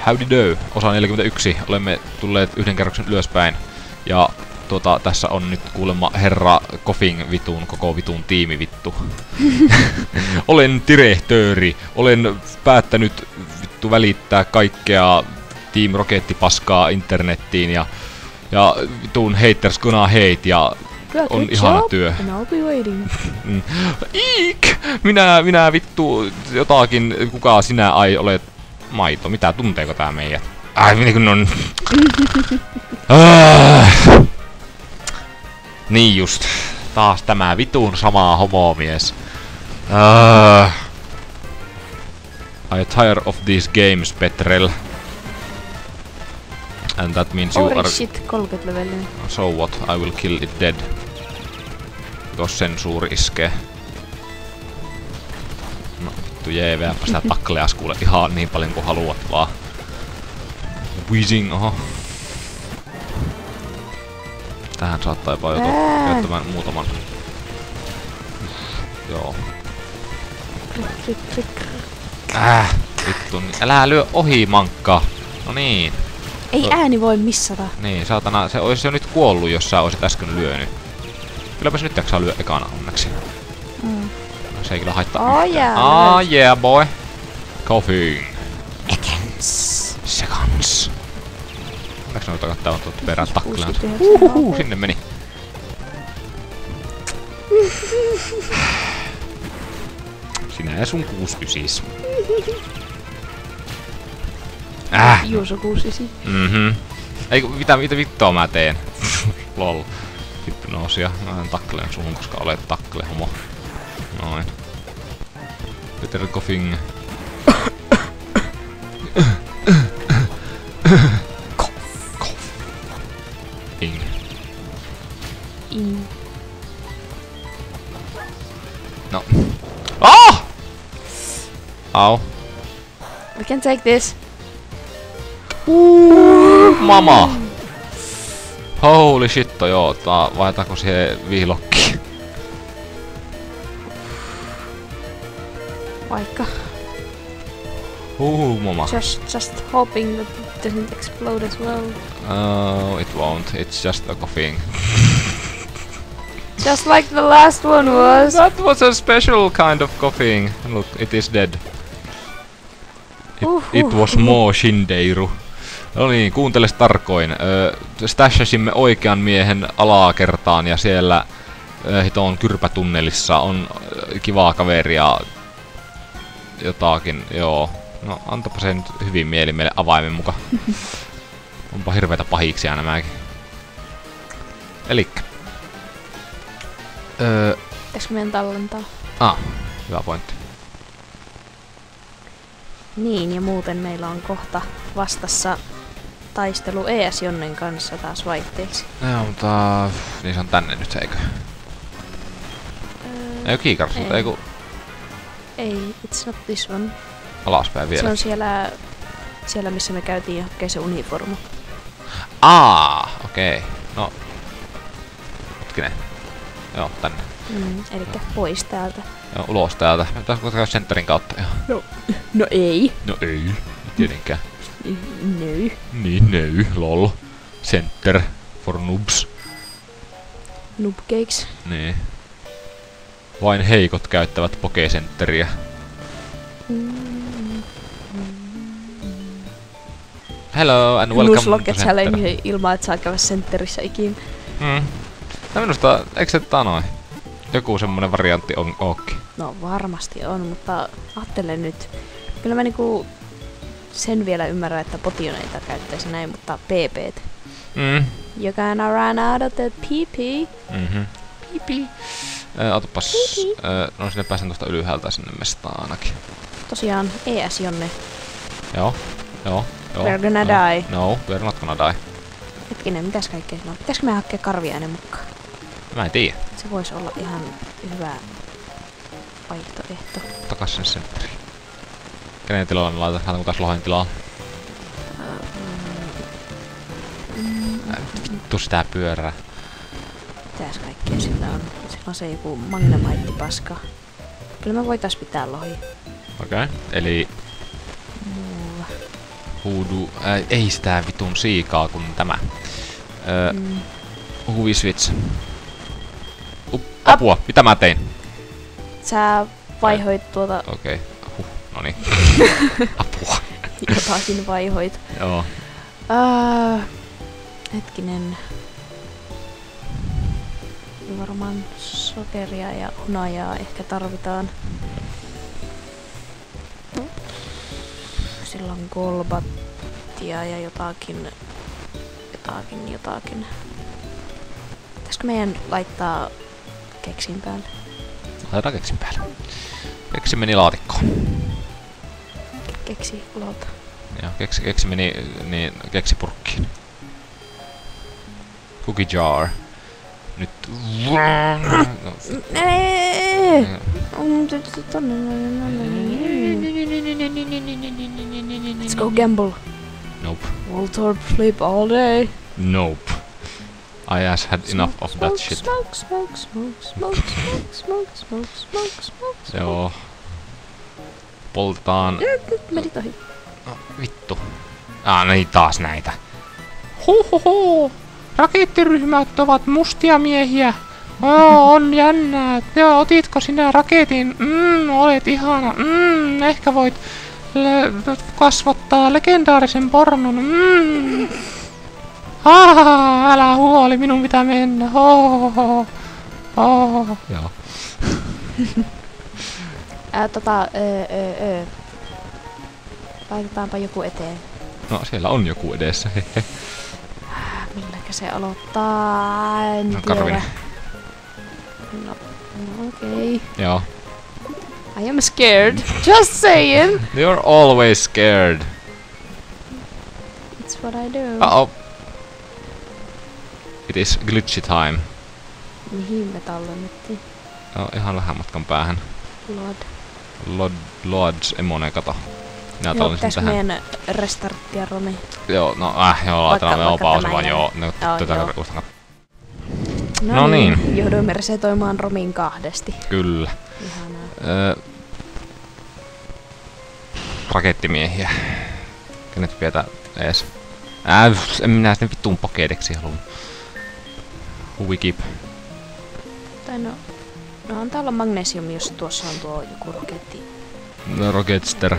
Howdy do, osa 41. Olemme tulleet yhden kerroksen ylöspäin. Ja tässä on nyt kuulemma herra Koffing vitun, koko vitun tiimi vittu. Olen direhtööri. Olen päättänyt vittu välittää kaikkea Team Rocket-paskaa internettiin ja vitun haters gonna hate ja on ihana työ. I'll be waiting. Iik! Minä vittu jotakin, kuka sinä ai olet maito? Mitä, tunteeko tää meidät? Ai minä kun on... Niin just. Taas tämä vitun sama homomies. I tire of these games, Petrel. And that means you are... shit, 30 levelinen. So what? I will kill it dead. Jos sensuuri iskee. No vittu jeeveäpä sitä takleas kuule ihan niin paljon kuin haluat vaan. Whizzing, oho. Tähän saattaa jopa joutua käyttämään muutaman. Joo. Vittu, älä lyö ohi, mankka. No niin. Ei ääni voi missata. Niin, saatana, se olisi jo nyt kuollut, jos sä olisit äsken lyönyt. Kylläpä se nyt jaksaa lyö ekana onneksi. Se ei kyllä haittaa yhtään. Oh yeah, boy. Coffee. Seconds. Onneksi noita kattaa on tuolta perään takkilaan. Sinne meni. Sinä ja sun 69. Juuso 69. Ei, mitä vittua mä teen? Lol. Hypnoosia. Mä en takkelen suhun, koska olet takkele homo. Noin. Peter Koffing. No. Oh! Au. We can take this. Mama! Holy shit, joo. Vaihdetaanko siihen viilokkiin? Vaikka. Mama. Just hoping that it doesn't explode as well. Oh, it won't. It's just a Koffing. Just like the last one was. That was a special kind of Koffing. Look, it is dead. It was more Shindeiru. No niin, kuunteles tarkoin. Stashasimme oikean miehen alakertaan ja siellä hiton kyrpätunnelissa on kivaa kaveria jotakin, joo. No antapa se nyt hyvin mieli meille avaimen muka. Onpa hirveitä pahiksia nämäkin. Elikkä. Pitäisikö meidän tallentaa? Hyvä pointti. Niin, ja muuten meillä on kohta vastassa taistelu ES Jonnen kanssa taas vaihteeksi. Joo, mutta... Niin se on tänne nyt, eikö? Ei kiikarsulta, eiku... Ei, it's not this one. Alaspäin vielä. Se on siellä missä me käytiin ja hakee se uniformu. Okei. No... Hetkinen. Joo, tänne. Elikkä pois täältä. Joo, ulos täältä. Pitäisikö käydä centerin kautta ihan? No ei. No ei. Tietenkään. No. Niin, lol. Center for noobs. Noobcakes. Niin. Vain heikot käyttävät Pokecenteriä. Hello and welcome to Nuzlocke Center. challenge ilman, että saa käydä centerissä ikin. No minusta, eikö se noin? Joku semmonen variantti on ookin. No varmasti on, mutta ajattelen nyt. Kyllä mä niinku sen vielä ymmärrän, että potioneita käyttäisi näin, mutta PP:t. You're gonna run out of the PP. PP. Otapas. No sinne pääsen tuosta ylhäältä sinne mestaan ainakin. Tosiaan ES Jonne. Joo. We're gonna die. No, we're not gonna die. Hetkinen, mitäs kaikkea sanoo? Pitäisikö me hakea karviainen mukaan? Mä en tiedä. Se voisi olla ihan hyvä vaihtoehto. Takas sen centeriin. Kenen tilalle me laitetaan taas lohen tilaa? Vittu sitä pyörää. Mitäs kaikkea sillä on? Sillä on se joku magnemite-paska. Kyllä me voitais pitää lohi. Okei. Eli... Voodoo. Ei sitä vitun siikaa kuin tämä. Huvisvits. Apua, mitä mä tein? Sä vaihoit tuota... Okei. Noniin. Apua. Jotakin vaihoit. Joo. Hetkinen. Varmaan sokeria ja hunajaa ehkä tarvitaan. Sillä on golbattia ja jotakin. Pitäisikö meidän laittaa keksin päälle? Laitetaan keksin päälle. Keksi meni laatikkoon. Keksi ulolta. Joo, keksi meni niin keksipurkkiin. Cookie jar. Nyt. Let's go gamble. Nope. Voltorb flip all day. Nope. I has had enough of that shit. Smoke. Joo. Poltetaan. Menit ohi. No, vittu. Niin taas näitä. Huhuhu. Rakettiryhmät ovat mustia miehiä. On jännää. Joo, otitko sinä raketin? Olet ihana. Ehkä voit kasvattaa legendaarisen pornon. Älä huoli, minun pitää mennä. Joo. Laitetaanpa joku eteen. No, siellä on joku edessä. Milläkä se aloittaa? En tiedä. Karvinen. No okei. Joo. I am scared. Just saying. You're always scared. It's what I do. Uh-oh. It is glitchy time. Mihin me tallennettiin? No, ihan vähän matkan päähän. Lodge Emone, kato. Minä tallensin tähän. Meidän restarttia, Romi. Joo, no laitetaan me pausa vaan, joo. No niin. Jouduimme resetoimaan Romin kahdesti. Kyllä. Ihanaa. Rakettimiehiä. Kenet pidetään ees? En minä sitten vittuun Pokédexi haluun. Wikip. Tai no antaa olla magnesium, jos tuossa on tuo joku roketti. No, Rocketster.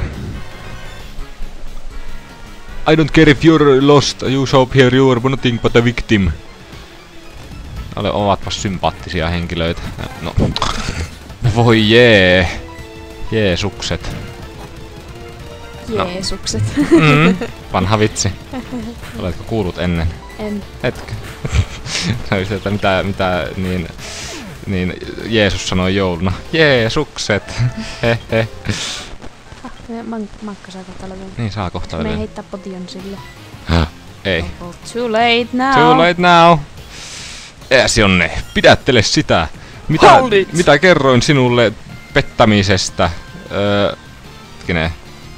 I don't care if you're lost, you show up here, you're nothing but a victim. Ovatpa sympaattisia henkilöitä. No. Voi jee. Jeesukset. Jeesukset. Vanha vitsi. Oletko kuullut ennen? En. Etkö? Sanoisin, että mitä niin Jeesus sanoi jouluna. Jeesukset. Hehe. Mankka saa kohta levyä. Niin saa kohta levyä. Me heittää potion sille. Ei. Too late now. Too late now. Ääsi Jonne, pidättele sitä. Mitä kerroin sinulle pettämisestä? Hetkinen.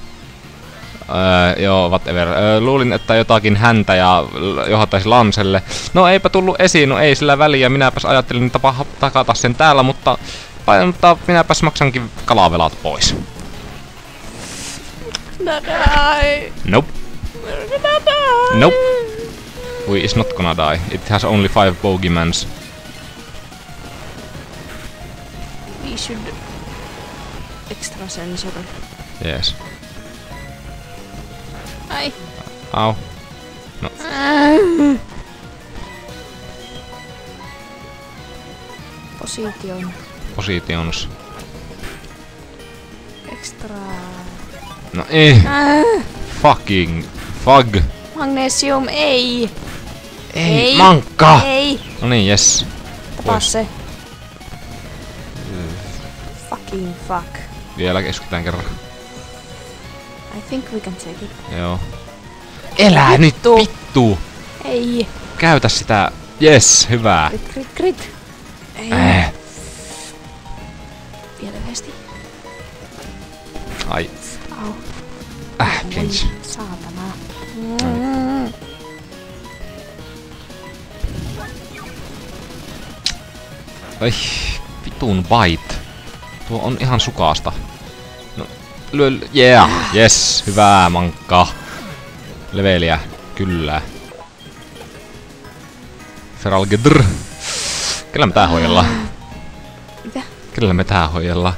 Joo, whatever. Luulin, että jotakin häntä ja johdattaisi Lanselle. No eipä tullut esiin, no ei sillä väliä. Minäpäs ajattelin takata sen täällä, mutta minäpäs maksankin kalavelat pois. Nope. Nope. We is not gonna die. It has only 5 bogeymans. We should extra sensor. Yes. Ai. Au. No. Positions. Extra. No ei. Fucking. Fug. Magnesium, ei. Ei. Mankka. Ei. No niin, yes. Tapaa se. Fucking fuck. Vielä keskitytään kerran. I think we can take it. Joo. Elää nyt, vittu! Ei. Käytä sitä. Yes, hyvää. Crit. Ei. Vielä yhdesti. Ai. Au. Pinch. Saatana. Ai, vitun bite. Tuo on ihan sukaasta. No, lyö, yeah, yes, hyvää mankka. Leveliä, kyllä. Feral Gedr. Kyllä me tää hoidellaan. Mitä? Kyllä me tää hoidellaan.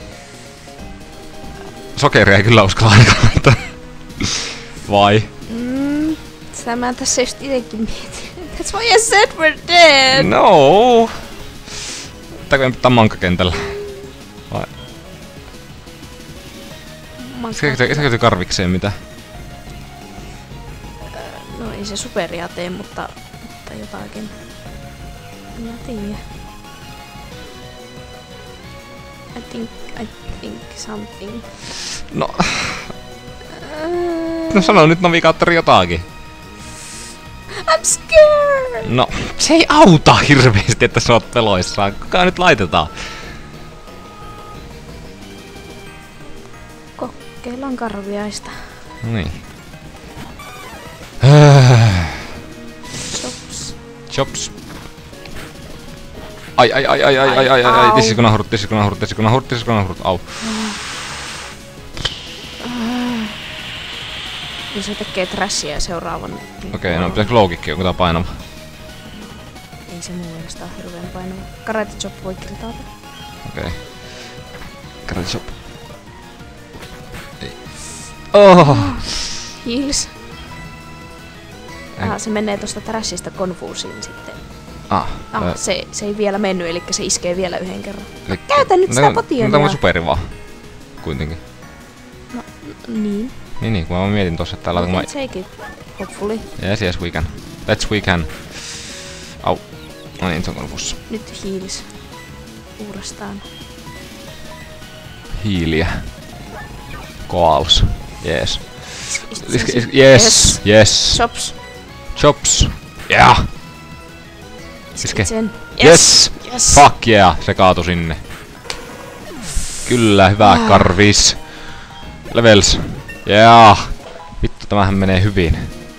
Sokeria ei kyllä uskalla ainakaan laittaa. Vai? Sitä mä tässä just itekin mietin. That's why I said we're dead! No! Pitääkö me pitää mankakentällä? Vai? Iskäkö karvikseen mitä? No ei se superia tee, mutta jotakin. En mä tiedä. I think something. No sano nyt navigaattori jotakin. I'm scared! No, se ei auta hirveesti, että sä oot peloissaan. Kuka nyt laitetaan? Kokeillaan karviaista. Niin. Chops. Chops. Ai. Tissikunahurut. Au. Ja se tekee trashia seuraavan. Okei, no pitääkö low-kikki, onko tää painava? Ei se mun mielestä ole hirveen painava. Karate chop voi kritata. Okei. Karate chop. Ei. Oh! Heals. Se menee tosta trashista konfuusiin sitten. Se ei vielä mennyt, eli se iskee vielä yhden kerran. Käytä nyt sitä potionia! Tämä on superi vaan. Kuitenkin. No, niin. Niin, kun mä mietin tossa, että täällä on... Take it, hopefully. Yes, we can. We can. Au. No niin, se on konfussa. Nyt heals. Uudestaan. Hiiliä. Koals. Yes. Yes. Chops. Yeah. Iske. Yes. Fuck yeah. Se kaatui sinne. Kyllä, hyvä karvis. Levels. Yeah. Vittu, tämähän menee hyvin.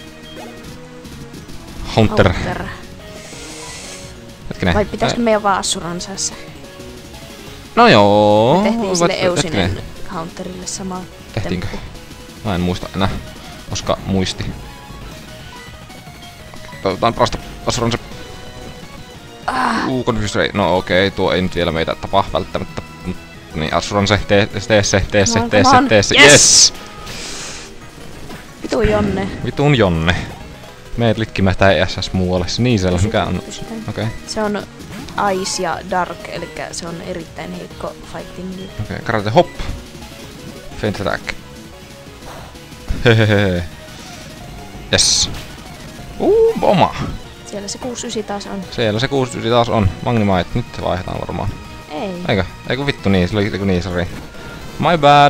Hunter. Hetkinen. Vai pitäisikö meidän vaan Assuransässä? No joo. Me tehtiin sille Eusinen Hunterille sama. Tehtiinkö? Mä en muista enää, koska muisti. Toivotaan parasta Assuranse. Confuse Ray. No okei, tuo ei nyt vielä meitä tapaa välttämättä. Niin, Assuranse, tee se. Yes! Vitun Jonne. Vitun Jonne. Meet litkimättä ESS muualle. Se niin sellainen, mikä on... Okei. Se on Ice ja Dark, eli se on erittäin heikko fighting. Okei, karate hop. Feint attack. Hehehe. Yes. Bomba. Siellä se 69 taas on. Siellä se 69 taas on. Magnimite. Nyt vaihdetaan varmaan. Ei. Eikö vittu niin? Se oli niin, sorry. My bad.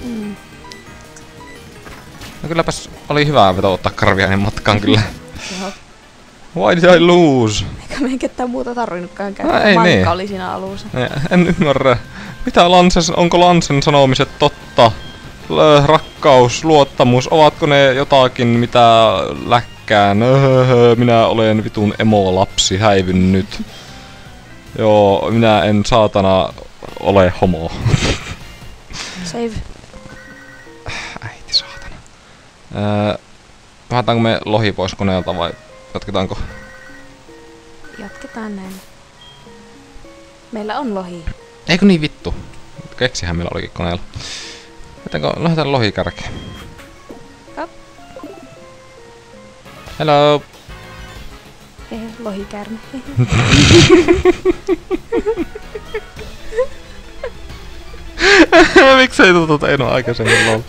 No kylläpäs oli hyvää veto ottaa karviainen matkaan kyllä. Why did I lose? Eikä meidän ketään muuta tarvinnutkaan käydä. Mankka niin. Oli siinä alussa. En ymmärrä. Mitä onko Lansen sanomiset totta? Rakkaus, luottamus, ovatko ne jotakin mitä läkkään? Minä olen vitun emo-lapsi, häivynyt. Joo, minä en saatana ole homo. Save. Äiti saatana. Vähätäänkö me lohi pois koneelta vai jatketaanko? Jatketaan näin. Meillä on lohi. Eikö niin vittu? Keksihän meillä olikin koneella. Lähdetään lohi kärkeen. Hello! Lohikäärme. Miksei tuota tehnyt aikaisemmin lol?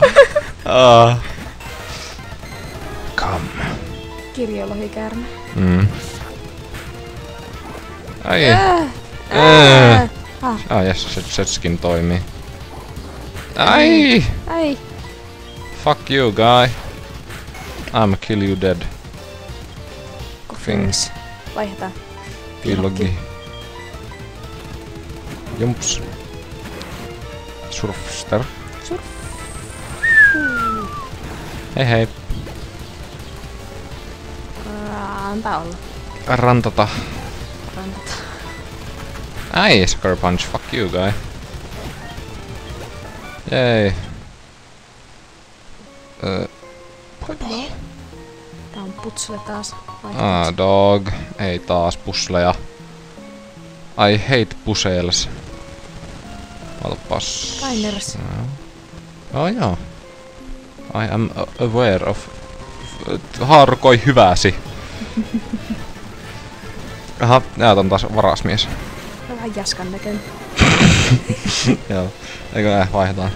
Come. Kirjolohikäärme. Ai. Jes, setskin toimii. Ai! Fuck you, guy. I'ma kill you dead. Things. Vaihdetaan. Biologi. Jumps. Surfster. Hei. Antaa olla. Rantata. Ai, Sucker Punch. Fuck you, guy. Jei. Tää on putsle taas. Dog. Ei taas pusleja. I hate puzzles. Otapas. Diners. Oh joo. I am aware of... Haarukoi hyväsi. Aha, näet on taas varasmies. Vähän jaskan näköinen. Joo. Eikö vaihdetaan?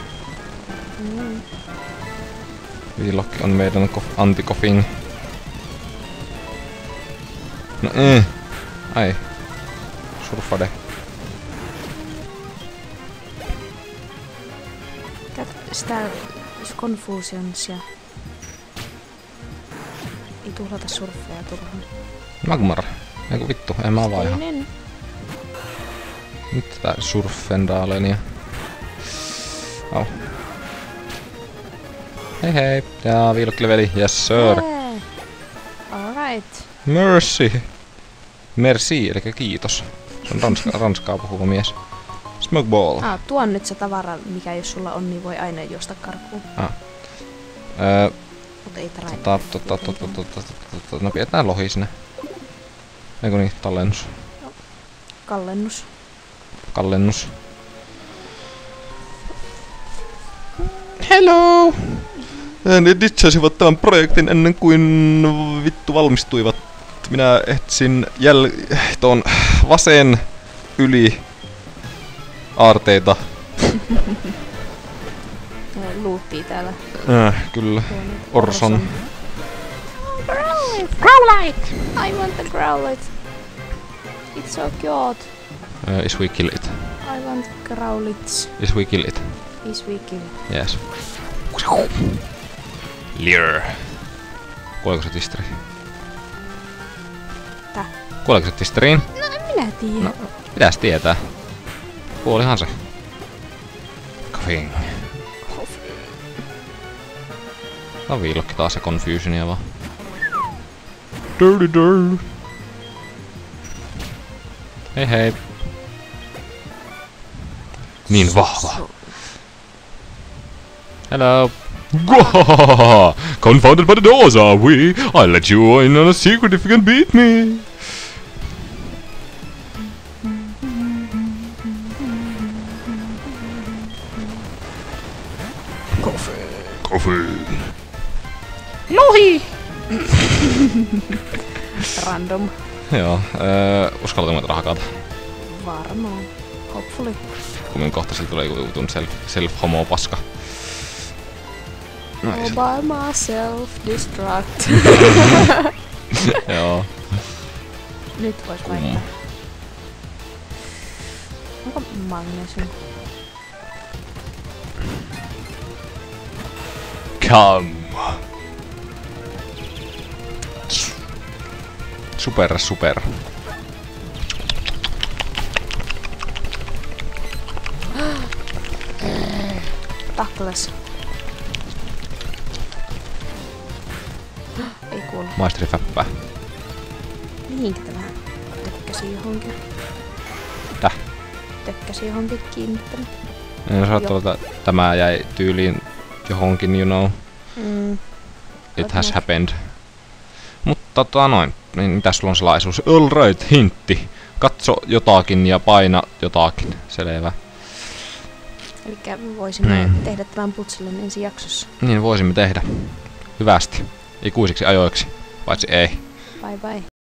Viilokki on meidän anti-coughing. No ai. Surfade. Sitä confusionsia. Ei tuhlata surffeja turhaan. Magmar. Eiku vittu, en mä vaiha. Steinen. Nyt tää surfendaalenia. Au. Hei hei. Ja viilokkileveli. Yes sir. Yeah. Alright. Mercy. Merci, eli kiitos. Se on ranskaa puhuva mies. Smokeball. Tuon nyt se tavara, mikä jos sulla on, niin voi aina juosta karkuun. Mut ei tarvitse. No pidetään lohi sinne. Eiku niin, tallennus. Kallennus. Hello! Ne ditchasivat tämän projektin ennen kuin vittu valmistuivat. Minä etsin tuon vasen yli aarteita. Luuttii täällä. Kyllä. Orson. Growlite! I want the Growlite. It's so cute. Is we kill it? I want Growlits. Is we kill it? Is we kill it? Yes. Lear. Kuoliko se tisteri? Tää? Kuoliko se tisteriin? No en minä tiedä. No, pitäis tietää. Kuolihan se. Coughing. Tää on viilokki taas se confusionia vaan. Dirty. Hei hei. Niin vahva. Hello. Confounded by the doors, are we? I'll let you in on a secret if you can beat me. Coffee. Lohi! Random. Joo, uskallatko mä hakata? Varmaan. Hopefully. Kun kohta sillä tulee jutun self-homo paska. All by myself, destruct. Joo. Nyt vois vaihtaa. Onko magnesium? Come. Super. Tackles. Ei kuulu. Maisteri fäppää. Mihinkä tämä tökkäsi johonkin? Täh? Tökkäsi johonkin kiinnittänyt. Jos ajattelee, että tämä jäi tyyliin johonkin, you know. It has happened. Mutta niin mitäs sulla on salaisuus? Alright, hintti. Katso jotakin ja paina jotakin. Selvä. Elikkä voisimme tehdä tämän putselen ensi jaksossa. Niin voisimme tehdä. Hyvästi. Ikuisiksi ajoiksi. Paitsi ei. Bye bye.